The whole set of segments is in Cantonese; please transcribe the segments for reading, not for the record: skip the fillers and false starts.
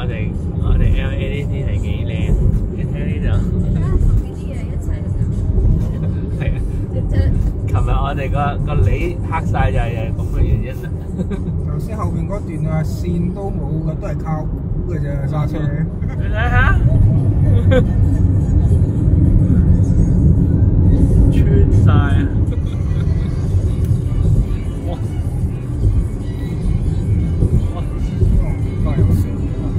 我哋 LA 呢啲係幾靚，你睇呢度。 同呢啲嘢一齊就係啊。琴日我哋個梨黑晒就係咁嘅原因啦。 頭先後邊嗰段啊線都冇嘅，都係靠估嘅啫揸車。 你睇下，穿晒啊！哇！哇！ 都有線。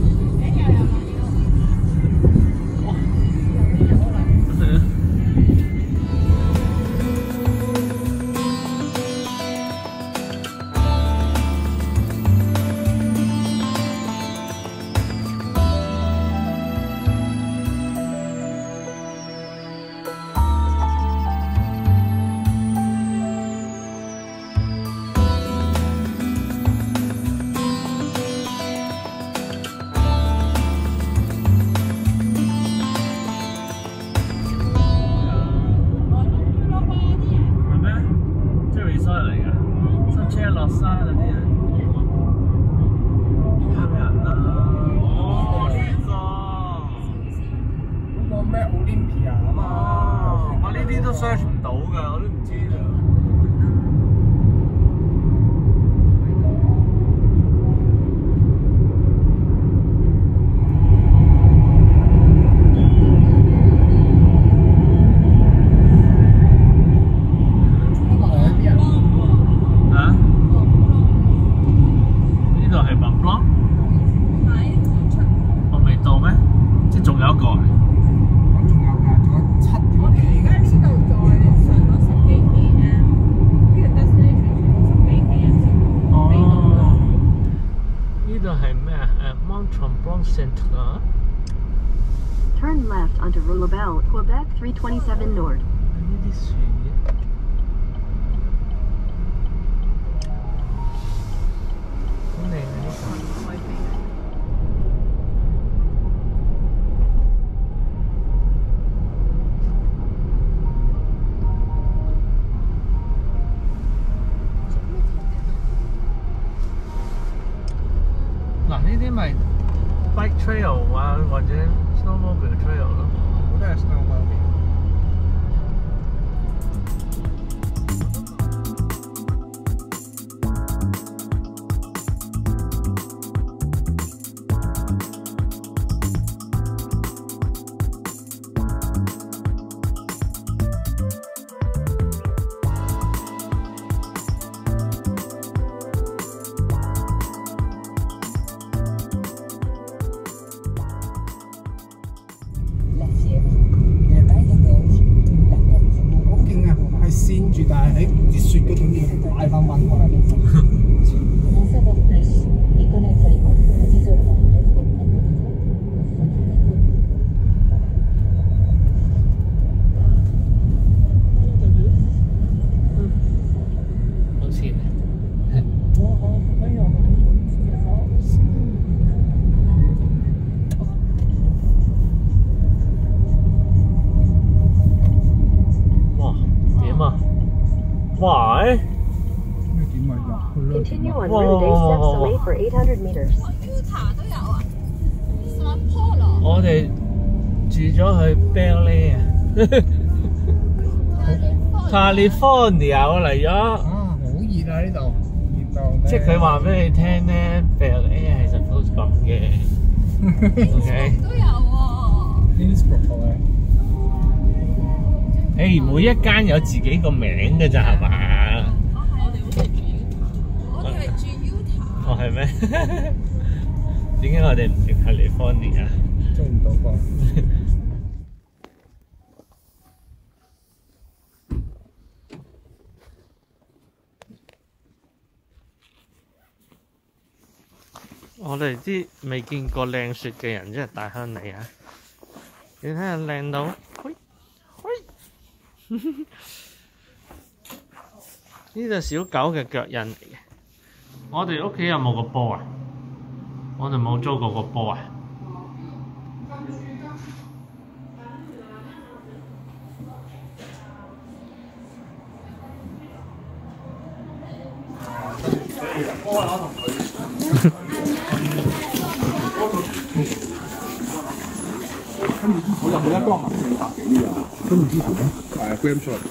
都 search 唔到㗎，我都唔知啦。啊？呢度係 Mont-Tremblant？我未到咩？即係仲有一個。Mont-Tremblant Centre. Turn left onto Rue Labelle, Quebec 327 Nord. 呢啲樹嘅，好靚啊！呢個嗱，呢啲咪 bike trail 啊，或者 snowmobile trail 咯。 我都係 snowmobile。跣住，但係喺啲雪嗰種要擺翻溫過嚟。 好似哇！咩點咪入去 Continue on Rue des Steps for 800 meters. 都有啊 ，Polo。 我哋住咗去 Chalet 啊 ，California 我嚟咗。 啊，好熱啊呢度，熱到。 即係佢話俾你聽咧 ，Chalet 係 suppose 咁嘅。OK。 都有喎。 Innsbruck 咧。 誒，每一間有自己個名嘅咋係嘛？ 我哋係住 Utah。 哦，係咩？點解我哋唔住 California 啊？ 租唔到噃。 我哋啲未見過靚雪嘅人，真係大鄉里啊！你睇下靚到，喂！呢隻小狗嘅腳印嚟嘅。我哋屋企有冇個波啊？我哋冇租過個波啊。 我就冇一光400幾啊，跟住之前咧係 gram shot。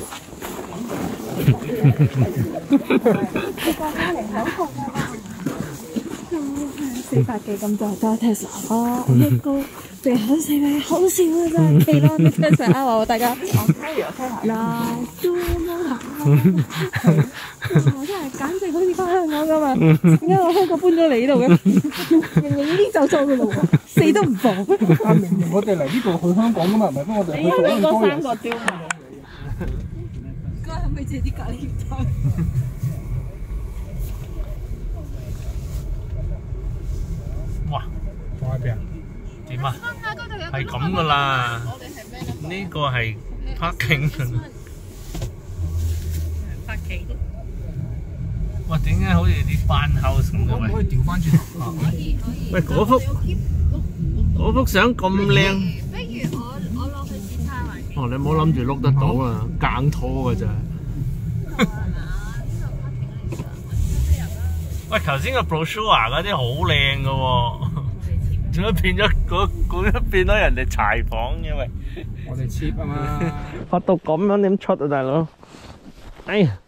400幾咁就揸 Tesla 咯，一個淨係400好少嘅啫，其他啲 Tesla 話大家嗱都冇行，我真係簡直好似翻香港咁啊！點解我香港搬咗嚟呢度嘅？明明已經走咗嘅咯喎，死都唔放。 但明明我哋嚟呢度去香港噶嘛，唔係咩？我哋去咗嗰 3個招牌。哥可唔可以借啲咖喱湯？ 哇！ 放喺邊啊？ 點啊？係咁噶啦，呢個係 parking 㗎啦。 parking。 哇！點解好似啲班 house 咁嘅？ 可唔可以調翻轉頭？ 可以。 喂，嗰幅相咁靚。 不如我落去試下環境。 哦，你唔好諗住碌得到啊，硬拖㗎咋。喂，頭先個 brochure 嗰啲好靚㗎喎，點解變咗人哋柴房嘅喂？ 我哋 cheap 啊嘛。 發到咁樣點出啊，大佬？哎呀！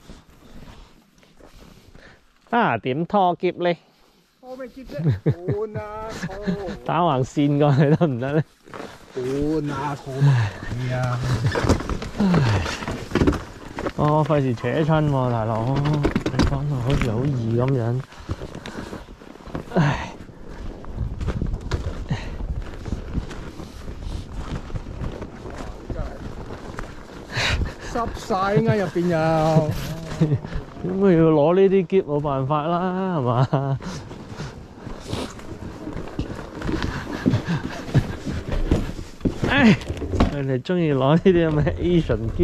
啊，點拖篋咧？ 拖咩篋啫？換啊拖！ 打橫線過去得唔得咧？ 換啊拖埋你啊！ 唉，我費事扯親喎，大佬。你講到好似好易咁樣，唉。 濕晒應該入邊又。 咁要攞呢啲篋冇辦法啦，係嘛？唉，人哋中意攞呢啲咁嘅 Asian 篋。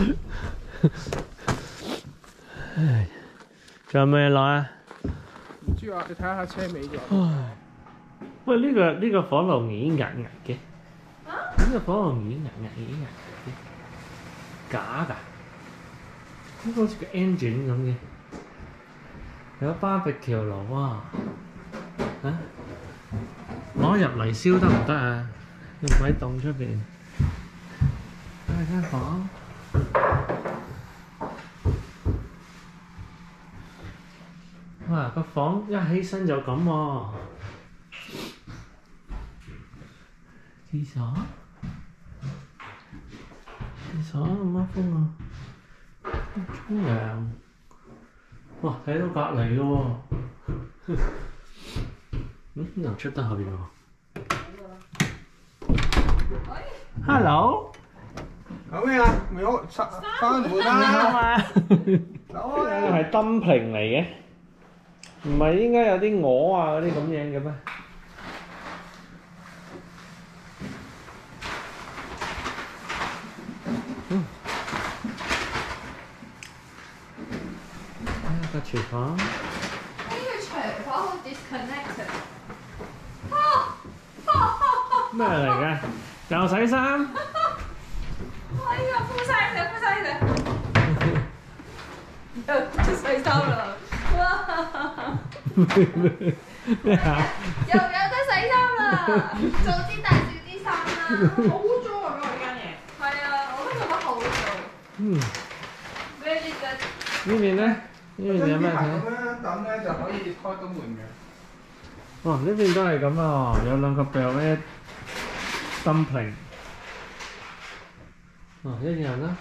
唉，仲有咩攞啊？ 唔知啊，你睇下車尾就。 喂，呢個火爐硬嘅，呢個火爐硬嘅，假㗎？呢個好似個 engine 咁嘅，有barbecue爐啊！嚇，攞入嚟燒得唔得啊？你唔喺棟出邊，睇下間房。哇！個房一起身就咁喎，廁所咁乜風啊！沖涼，哇！睇到隔離嘅喎，能出得去喎。Hello， 有咩啊？未好，翻門啦！走啊！ 呢個係dumpling嚟嘅，唔係應該有啲鵝啊嗰啲咁樣嘅咩？個廚房。 呢個廚房好 disconnected。 咩嚟嘅？又洗衫？ 哎呀，鋪晒佢。又洗衫啦！哇！ 咩啊？ 又有得洗衫啦！做啲大少啲衫啦。好污糟啊！我呢間嘢。係啊，我覺得做得好污糟。Very good。 呢邊咧？呢邊有咩睇？ 咁樣等咧就可以開到門嘅。 哦，呢邊都係咁啊！有兩個billet dumpling。哦，一樣啦。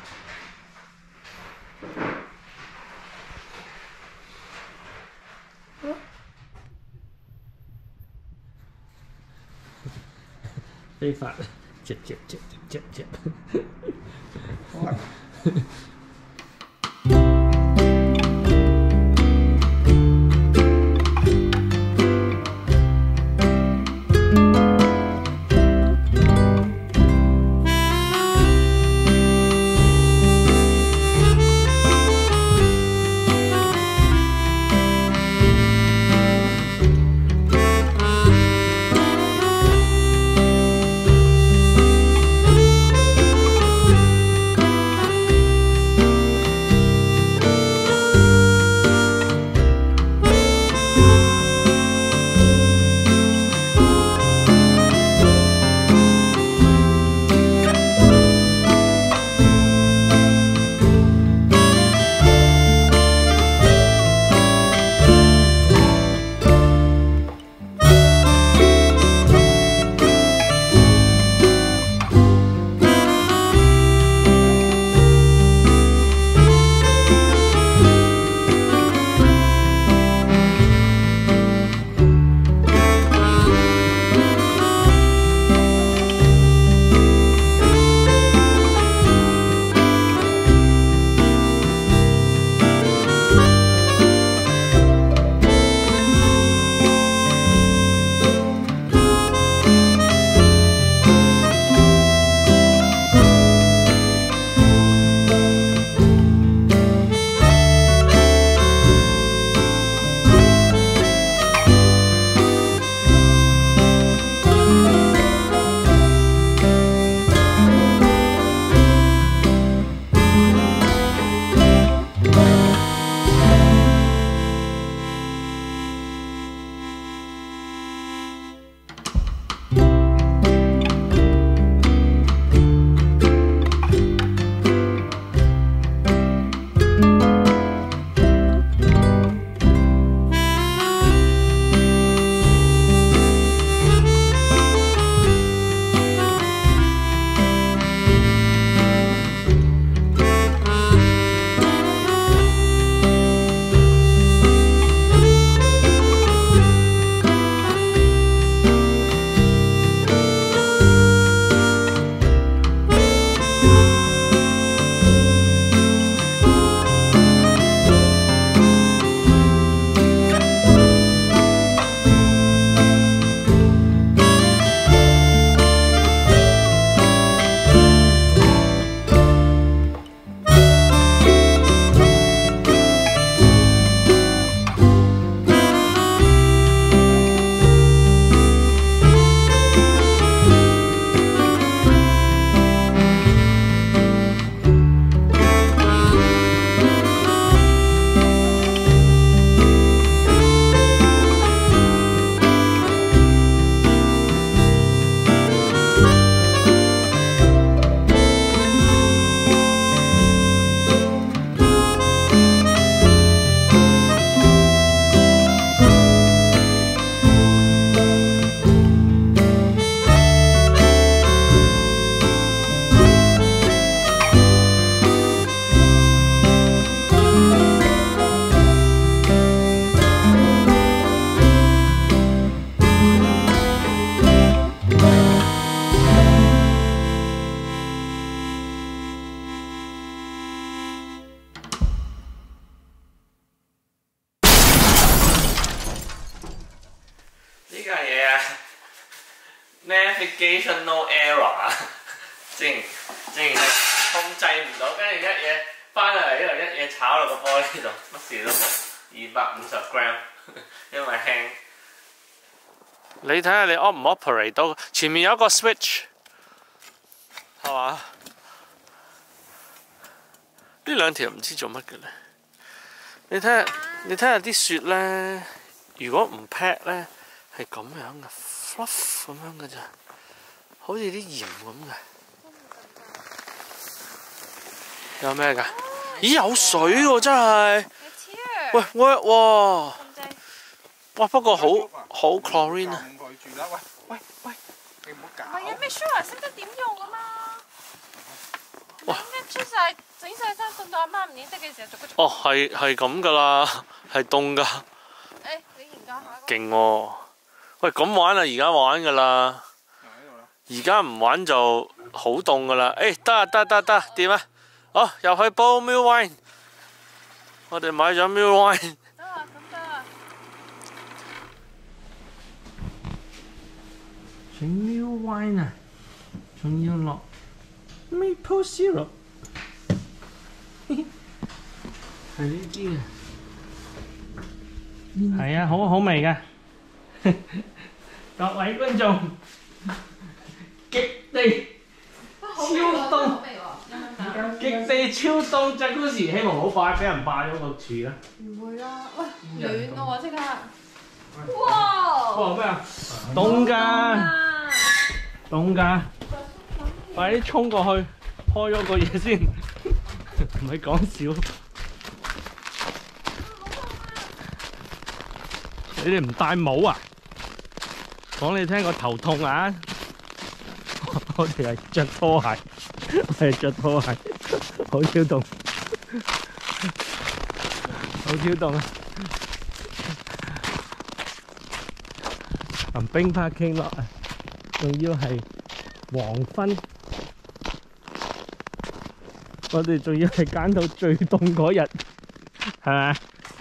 非法，接。 navigational error 啊，竟然控制唔到，跟住一嘢翻嚟呢度一嘢炒落個玻璃度，乜事都冇，250 gram， 因為輕。你睇下你 operate 唔 operate 到，前面有一個 switch， 係嘛？呢兩條唔知做乜嘅咧。你睇下啲雪咧，如果唔 pack 咧，係咁樣嘅 fluff 咁樣嘅咋，好似啲鹽咁嘅。有咩㗎？咦，有水喎，真係。喂 work 喎。哇，不過好 chlorine 啊。 喂，你唔好搞。 唔係啊，咩 sure 識得點用啊嘛？哇！出晒整晒衫，送到阿媽唔認得嘅時候，逐個。 哦，係咁㗎啦，係凍㗎。 誒，你研究下。 勁喎！喂，咁玩啊，而家玩㗎啦。而家唔玩就好凍㗎啦。誒，得，掂啊！好，又去煲 milk wine。我哋買咗 milk wine。 得啊，咁得啊。 整 milk wine 啊，仲要落 maple syrup。係呢啲嘅。係啊，好味㗎。各位觀眾，極地超凍。極地超凍 Jacuzzi， 希望好快俾人霸咗個柱啦。 唔會啦，喂，暖咯喎，即刻！哇！ 哇咩啊？凍㗎！快啲衝過去，開咗個嘢先，唔係講笑。你哋唔戴帽啊？講你聽個頭痛啊！我哋係着拖鞋。係着拖鞋，好超凍，好超凍啊！淋冰拍傾落啊，仲要係黃昏，我哋仲要係揀到最凍嗰日，係咪？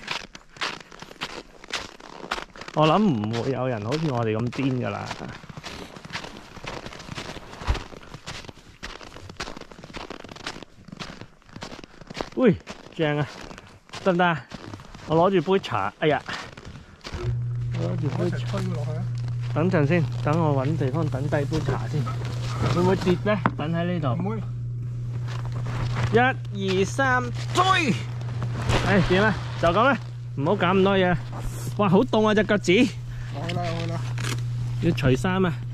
我諗唔會有人好似我哋咁癲㗎啦。喂，正啊，得唔得啊？我攞住杯茶，哎呀，我攞住杯茶，吹落去啊！等陣先，等我揾地方等低杯茶先。會唔會跌咧？等喺呢度。唔會。1、2、3，追！點啊？就咁啦，唔好搞咁多嘢。哇，好凍啊隻腳趾。我去啦。要除衫啊！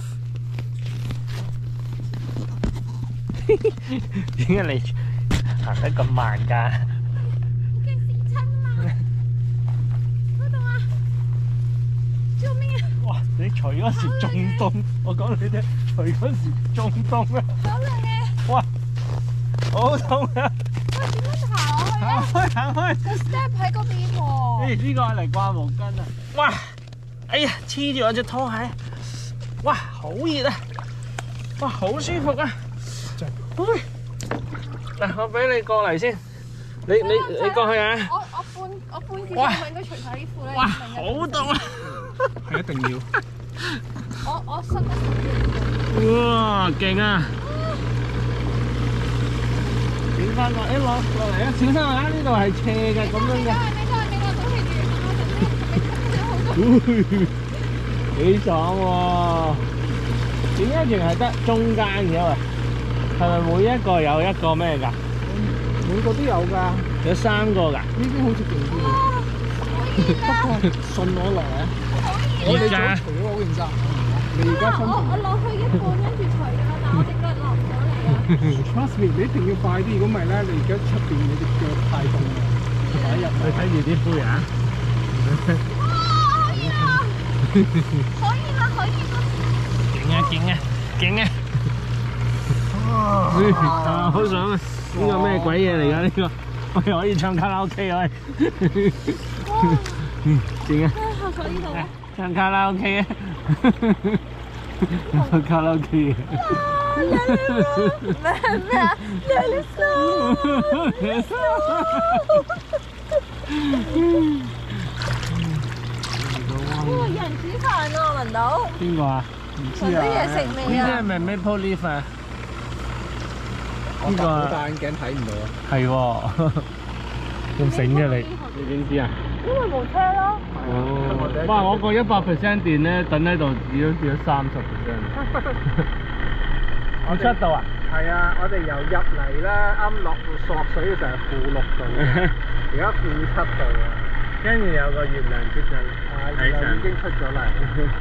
點解你行得咁慢㗎？ 驚跣親啊嘛！好凍啊！救命啊！ 哇！你除嗰時仲凍，我講你聽，除嗰時仲凍啊！ 好涼嘅。 哇！好凍啊！ 喂，點樣行啊？ 行開！ 個 step 喺嗰邊喎。 呢個係嚟掛毛巾啊！哇！哎呀，黐住我隻拖鞋。哇，好熱啊！哇，好舒服啊！喂，嗱，我俾你過嚟先。你過去啊！ 我半件衫應該除晒啲褲咧。 哇，好凍啊！ 係一定要。 我濕得。 哇，勁啊！整翻落，落嚟啊！小心啊！呢度係斜嘅，咁樣嘅。幾爽喎！點解淨係得中間嘅喂？係咪每一個有一個咩㗎？ 每個都有㗎。 有3個㗎？ 呢邊好似勁啲喎。不過順我落嚟啊！我哋想除咗嗰件衫，你而家分我落去一半跟住除㗎啦，但我隻腳落唔到嚟啊。 Trust me，你一定要快啲，如果唔係咧，你而家出邊你隻腳太凍啦。擺入你睇住啲杯啊！ 可以啦！ 勁啊！好爽啊！呢個咩鬼嘢嚟㗎？呢個我哋可以唱卡拉 OK 啊！勁啊！ 可以啦！ 唱卡拉 OK 啊！卡拉 OK 啊！ 咩啊？ 有人煮飯啊！我聞到。 邊個啊？ 唔知聞到嘢啊， 食味啊！ 呢啲係咪 Maple Leaf 啊？ 我戴眼鏡睇唔到啊。 係喎，咁醒嘅你，你點知啊？ 因為冇車咯。 哦，哇！我個100% 電咧，等喺度只咗30%。我7度啊？ 係啊，我哋由入嚟咧，啱落索水嘅時候係-6度，而家-7度啊。 跟住有個月亮出咗喺上， 已經出咗嚟。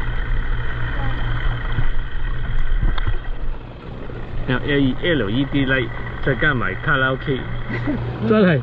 有 LED light， 再加埋卡拉 OK， 真係。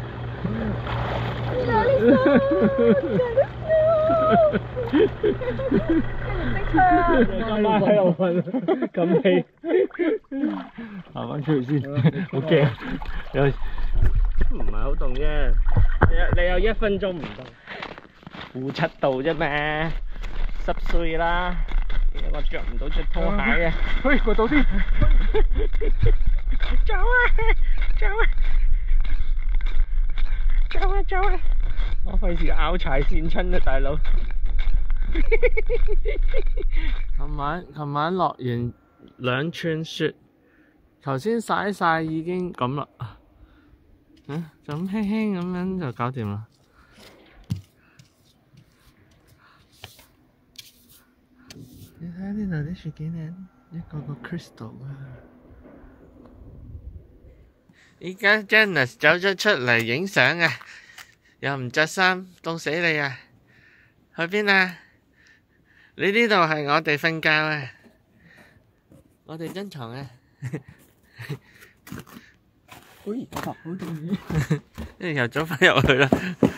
今晚喺度瞓，咁氣，行翻出去先，好驚，唔係好凍啫，你有1分鐘唔凍，-7度啫嘛，濕碎啦，我着唔到隻拖鞋嘅， 喂，過到先， 走啊，走啊，走啊，走啊，我費事拗柴跣親啊，大佬。琴晚落完2寸雪，頭先曬晒已經咁啦，就咁輕輕咁樣就搞掂啦。你睇下呢度啲雪幾靚，一個個 crystal 啊！依家 Janice 走咗出嚟影相啊，又唔着衫，凍死你啊！去邊啊？你呢度係我哋瞓覺啊，我哋張床啊。 好凍嘅。 又走返入去啦。